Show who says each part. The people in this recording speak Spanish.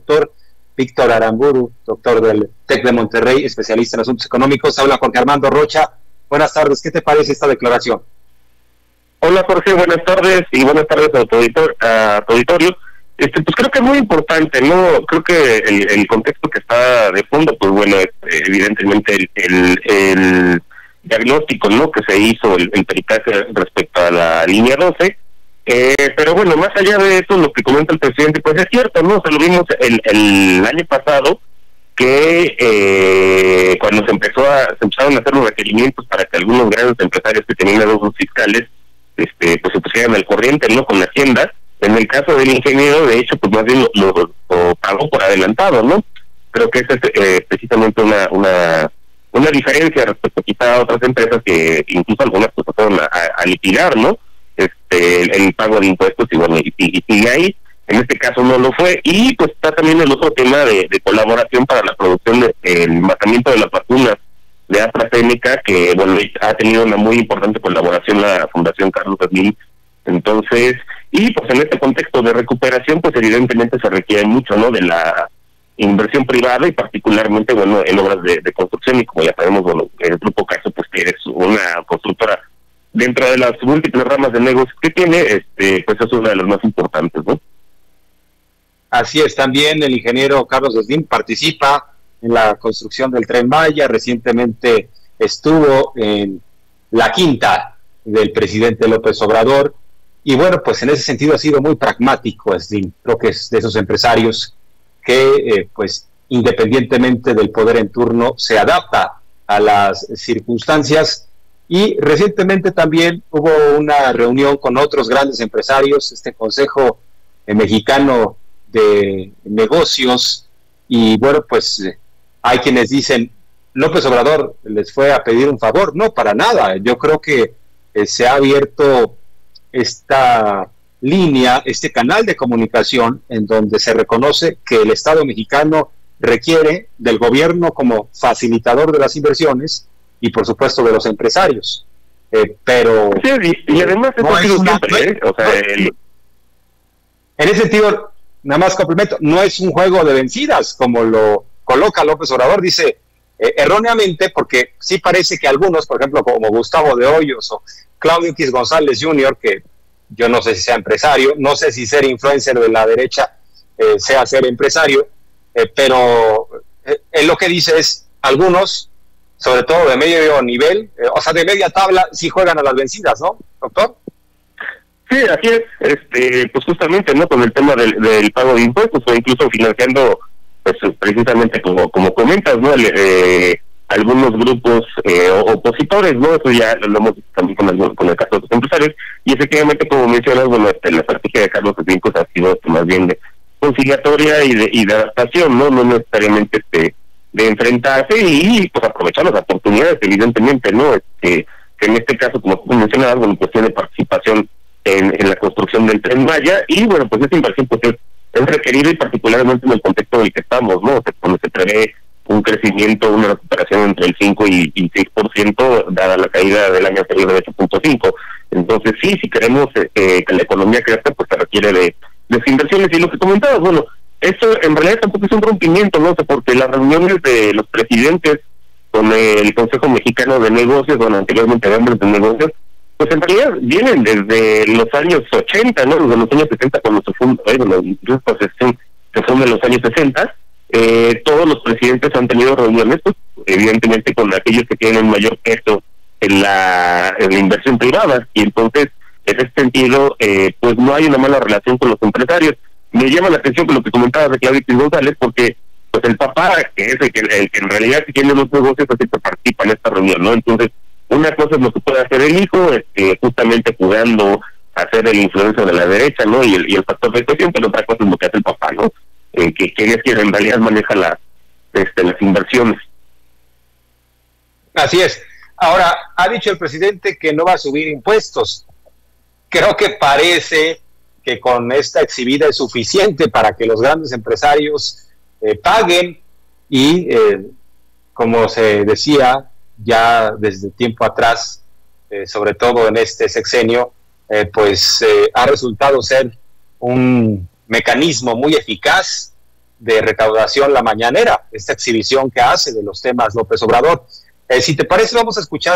Speaker 1: doctor Víctor Aramburu, doctor del TEC de Monterrey, especialista en asuntos económicos. Habla Jorge Armando Rocha. Buenas tardes, ¿qué te parece esta declaración?
Speaker 2: Hola Jorge, buenas tardes y buenas tardes a tu auditorio. Pues creo que es muy importante, ¿no? Creo que el contexto que está de fondo, pues bueno, es evidentemente el diagnóstico, ¿no?, que se hizo, el peritaje respecto a la línea 12, pero bueno, más allá de eso, lo que comenta el presidente, pues es cierto, ¿no? O sea, lo vimos el año pasado, que cuando se empezaron a hacer los requerimientos para que algunos grandes empresarios que tenían adeudos fiscales, pues se pusieran al corriente, ¿no?, con la Hacienda. En el caso del ingeniero, de hecho, pues más bien lo pagó por adelantado, ¿no? Creo que esa es precisamente una diferencia respecto quizá a otras empresas que incluso algunas pues pasaron a litigar, ¿no? El pago de impuestos y bueno, y sigue ahí. En este caso no lo fue. Y pues está también el otro tema de colaboración para la producción del envasamiento de las vacunas de AstraZeneca, que bueno, ha tenido una muy importante colaboración la Fundación Carlos Slim. Entonces, y pues en este contexto de recuperación, pues evidentemente se requiere mucho, ¿no?, de la inversión privada y particularmente, bueno, en obras de construcción. Y como ya sabemos, bueno, el Grupo Carso, pues que es una constructora dentro de las múltiples ramas de negocios que tiene, pues es una de las más importantes, ¿no?
Speaker 1: Así es, también el ingeniero Carlos Slim participa en la construcción del Tren Maya. Recientemente estuvo en la quinta del presidente López Obrador. Y bueno, pues en ese sentido ha sido muy pragmático Slim. Creo que es de esos empresarios que, pues, independientemente del poder en turno, se adapta a las circunstancias. Y recientemente también hubo una reunión con otros grandes empresarios, este Consejo Mexicano de Negocios, y bueno, pues hay quienes dicen, López Obrador les fue a pedir un favor. No, para nada. Yo creo que se ha abierto esta línea, este canal de comunicación en donde se reconoce que el Estado mexicano requiere del gobierno como facilitador de las inversiones y por supuesto de los empresarios, pero
Speaker 2: sí, y además no es siempre, o sea, en
Speaker 1: ese sentido, nada más complemento, no es un juego de vencidas como lo coloca López Obrador. Dice erróneamente, porque sí parece que algunos, por ejemplo, como Gustavo de Hoyos o Claudio X González Jr., que yo no sé si sea empresario, no sé si ser influencer de la derecha sea ser empresario, pero él lo que dice es, algunos, sobre todo de medio nivel, o sea, de media tabla, sí juegan a las vencidas, ¿no, doctor?
Speaker 2: Sí, así es, pues justamente, ¿no?, con el tema del pago de impuestos, o incluso financiando, pues precisamente como comentas, ¿no?, algunos grupos opositores, ¿no? Eso ya lo hemos visto también con el caso de los empresarios. Y efectivamente, como mencionas, bueno, la estrategia de Carlos Slim pues ha sido más bien de conciliatoria y de adaptación, no necesariamente de enfrentarse y pues aprovechar las oportunidades, evidentemente, ¿no? Que en este caso, como tú mencionabas, bueno, pues tiene participación en la construcción del Tren Maya, y bueno, pues esta inversión pues es requerida, y particularmente en el contexto en el que estamos, ¿no? Cuando se prevé un crecimiento, una recuperación entre el 5 y 6%, dada la caída del año anterior de 8.5. Entonces si queremos que la economía crezca, pues se requiere de inversiones. Y lo que comentabas, bueno, eso en realidad tampoco es un rompimiento, ¿no? O sea, porque las reuniones de los presidentes con el Consejo Mexicano de Negocios, bueno, anteriormente de Hombres de Negocios, pues en realidad vienen desde los años 80, ¿no? Desde los años 70, cuando se funda, se funda en los años 60. Todos los presidentes han tenido reuniones, pues, evidentemente con aquellos que tienen mayor peso en la inversión privada, y entonces en ese sentido pues no hay una mala relación con los empresarios. Me llama la atención con lo que comentabas de Claudio X González, porque pues el papá, que es el que en realidad tiene los negocios, así que participa en esta reunión, ¿no? Entonces una cosa es lo que puede hacer el hijo, justamente jugando a ser el influencer de la derecha, ¿no? Y el factor de cuestión, pero otra cosa es lo que hace el papá, ¿no? Que es quien en realidad maneja las inversiones.
Speaker 1: Así es. Ahora, ha dicho el presidente que no va a subir impuestos. Creo que parece que con esta exhibida es suficiente para que los grandes empresarios paguen y, como se decía ya desde tiempo atrás, sobre todo en este sexenio, pues ha resultado ser un mecanismo muy eficaz de recaudación la mañanera, esta exhibición que hace de los temas López Obrador. Si te parece, vamos a escuchar